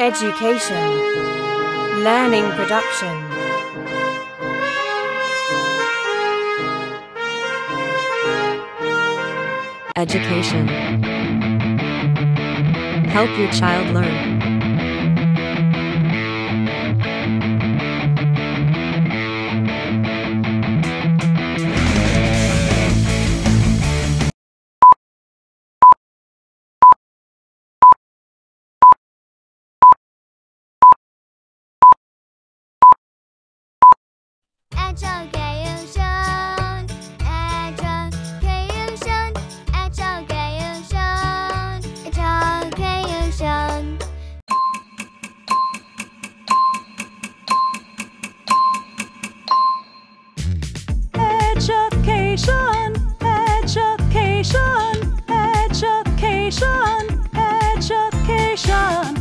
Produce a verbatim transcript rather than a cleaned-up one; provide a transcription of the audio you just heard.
Education. Learning production. Education. Help your child learn. Education, education, education, education. Education, education, education, education.